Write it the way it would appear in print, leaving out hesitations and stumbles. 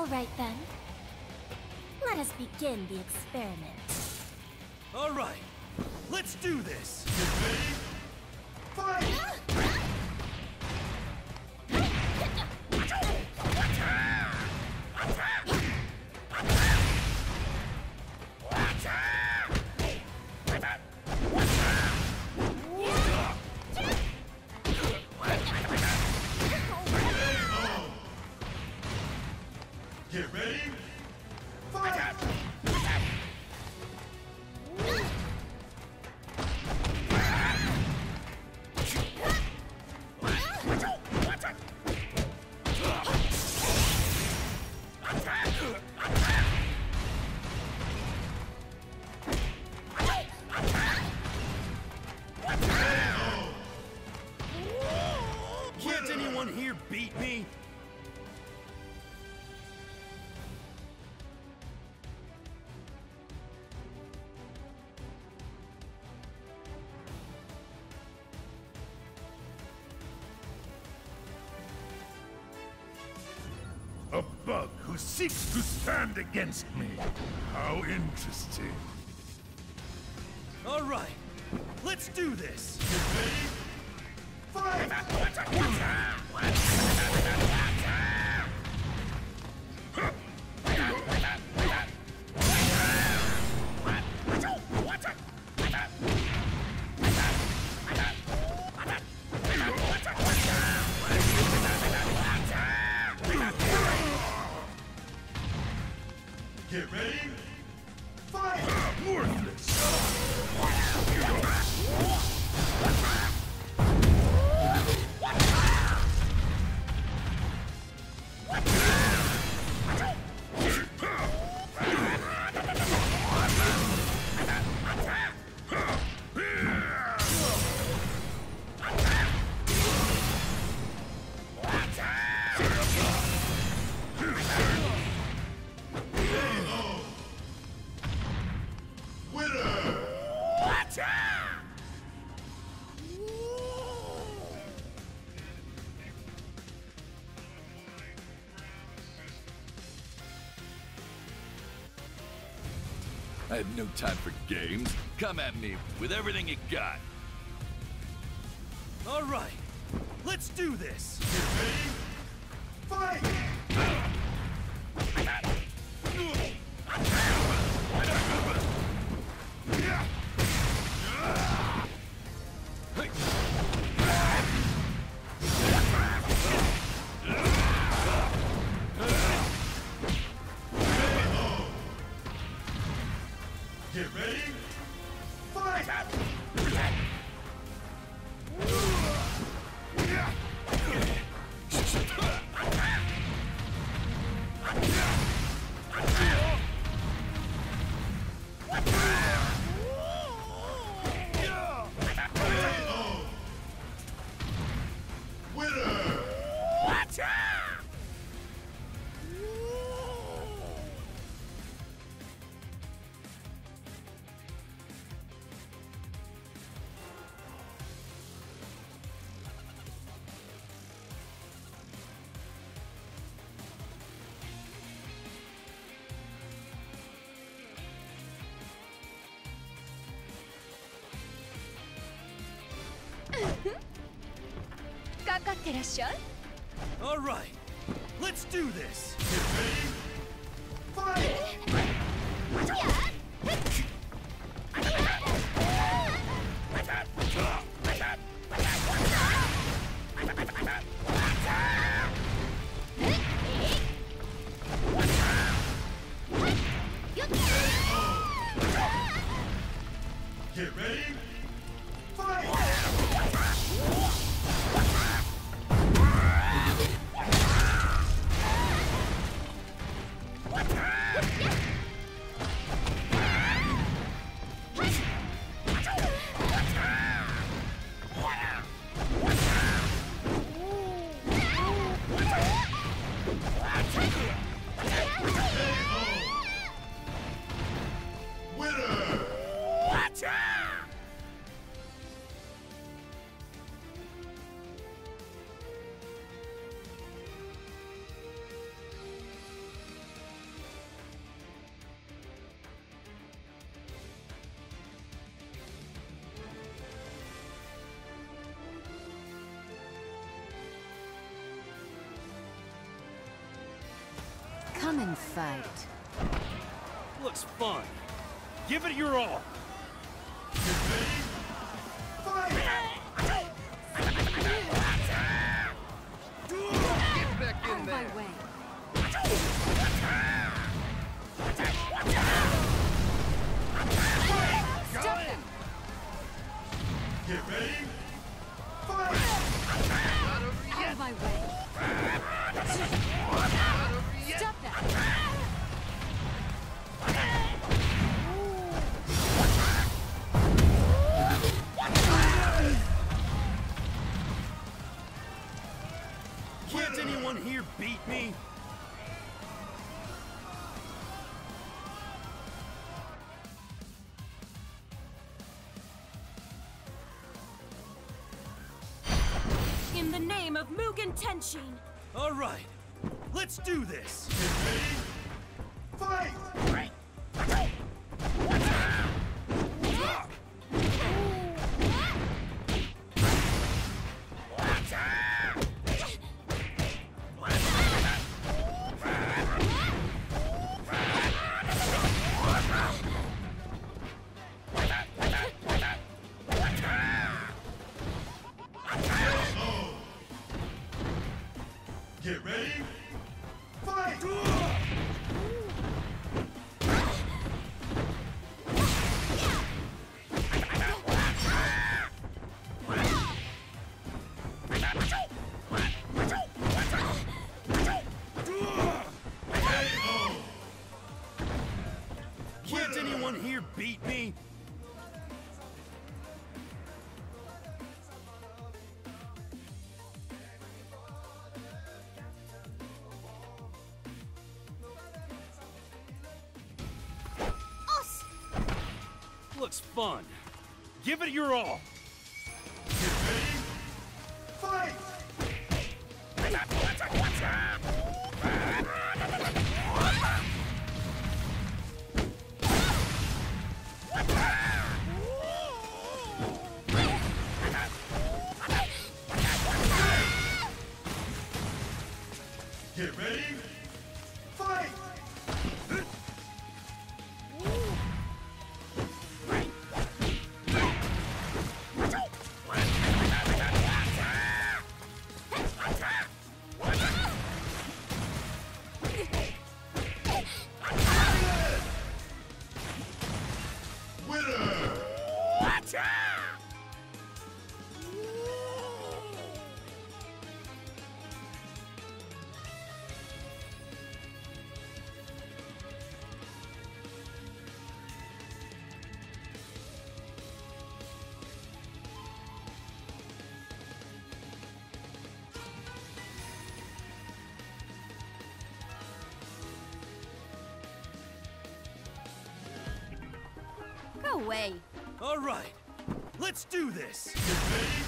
All right then. Let us begin the experiment. All right, let's do this. Get ready. Fight! Get ready. Fight! Can't anyone here beat me? A bug who seeks to stand against me. How interesting. All right, let's do this. Get ready. Fight! Get ready. Fight! Worthless. I have no time for games. Come at me with everything you got. All right, let's do this. Get ready. Fight! Get ready. Fight! All right, let's do this. Get ready. Fight! Get ready. Fight! Come and fight. Looks fun. Give it your all. Get back Out in of there. my way. Stop them. Get ready. Not over Out yet. of my way. Not over yet. Stop that. Can't anyone here beat me? In the name of Mugen Tenshin! All right, let's do this. Fight! Get ready. Fight! Can't anyone here beat me? Looks fun. Give it your all. Get ready. Fight! Get ready. Fight! Go away. All right, let's do this. Get ready.